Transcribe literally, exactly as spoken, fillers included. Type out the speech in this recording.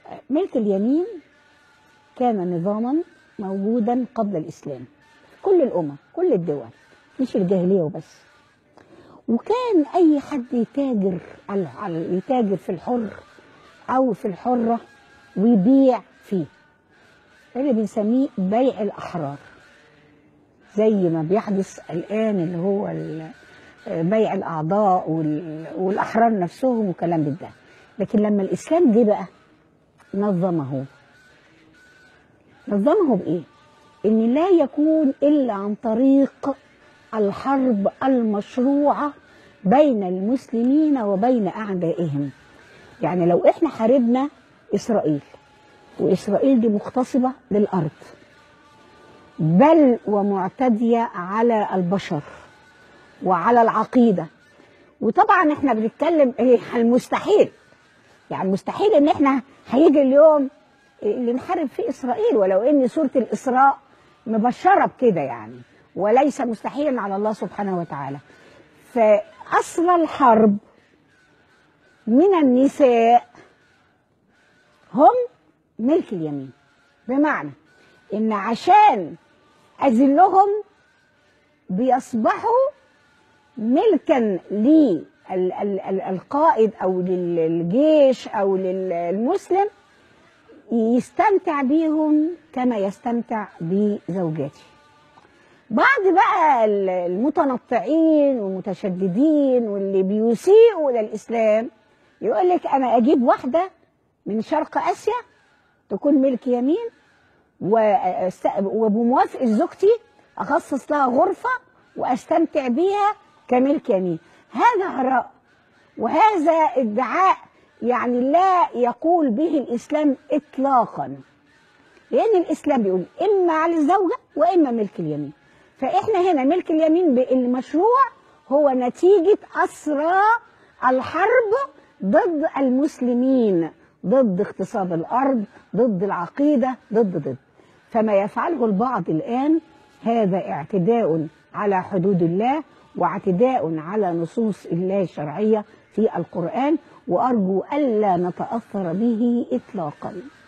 ملك اليمين كان نظاما موجودا قبل الإسلام، كل الأمم كل الدول، مش الجاهلية وبس. وكان أي حد يتاجر يتاجر في الحر أو في الحرة ويبيع فيه، اللي بنسميه بيع الأحرار، زي ما بيحدث الآن اللي هو بيع الأعضاء والأحرار نفسهم وكلام من ده. لكن لما الإسلام جه بقى نظمه نظمه بإيه؟ إن لا يكون إلا عن طريق الحرب المشروعة بين المسلمين وبين أعدائهم. يعني لو إحنا حاربنا إسرائيل، وإسرائيل دي مغتصبة للأرض بل ومعتدية على البشر وعلى العقيدة، وطبعا إحنا بنتكلم إيه المستحيل، يعني مستحيل إن إحنا هيجي اليوم اللي نحارب فيه إسرائيل، ولو إن سورة الإسراء مبشرة بكده يعني، وليس مستحيلا على الله سبحانه وتعالى. فأصل الحرب من النساء هم ملك اليمين، بمعنى إن عشان أذلهم بيصبحوا ملكا للقائد أو للجيش أو للمسلم، يستمتع بيهم كما يستمتع بزوجاته. بعض بقى المتنطعين والمتشددين واللي بيسيئوا للإسلام يقول لك أنا أجيب واحدة من شرق آسيا تكون ملك يمين، وبموافقة زوجتي أخصص لها غرفة وأستمتع بيها كملك يمين. هذا هراء وهذا ادعاء يعني لا يقول به الإسلام إطلاقا، لأن الإسلام بيقول إما على الزوجة وإما ملك اليمين. فإحنا هنا ملك اليمين المشروع هو نتيجة أسرى الحرب ضد المسلمين، ضد اغتصاب الأرض، ضد العقيدة، ضد ضد فما يفعله البعض الآن هذا اعتداء على حدود الله واعتداء على نصوص الله الشرعية في القرآن، وأرجو ألا نتأثر به إطلاقا.